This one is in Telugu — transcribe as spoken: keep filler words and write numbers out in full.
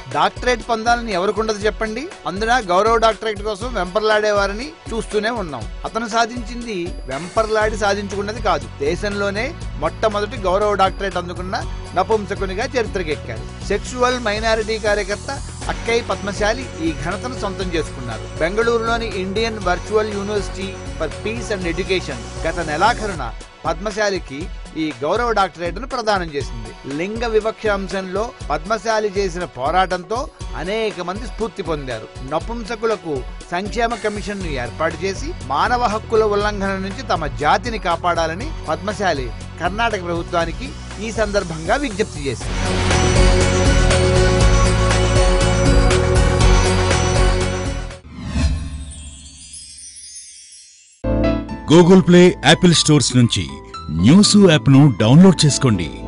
డాక్టరేట్ పొందాలని ఎవరికుండదు చెప్పండి. అందున గౌరవ డాక్టరేట్ కోసం వెంపర్లాడేవారని చూస్తూనే ఉన్నాం. అతను సాధించింది వెంపర్లాడి సాధించుకున్నది కాదు, దేశంలోనే మొట్టమొదటి గౌరవ డాక్టరేట్ అందుకున్న నపుంసకునిగా చరిత్రకెక్కారు. సెక్సువల్ మైనారిటీ కార్యకర్త అక్కై పద్మశాలి ఈ ఘనతను సొంతం చేసుకున్నారు. బెంగళూరులోని Indian virtual university for peace and education గత నెలాఖరున పద్మశాలికి ఈ గౌరవ డాక్టరేట్ను ప్రదానం చేసింది. లింగ వివక్ష అంశంలో పద్మశాలి చేసిన పోరాటంతో అనేక మంది స్ఫూర్తి పొందారు. నపుంసకులకు సంక్షేమ కమిషన్ ను ఏర్పాటు చేసి మానవ హక్కుల ఉల్లంఘన నుంచి తమ జాతిని కాపాడాలని పద్మశాలి కర్ణాటక ప్రభుత్వానికి ఈ సందర్భంగా విజ్ఞప్తి చేసింది. గూగుల్ ప్లే, యాపిల్ స్టోర్స్ నుంచి న్యూస్ యాప్ ను డౌన్లోడ్ చేసుకోండి.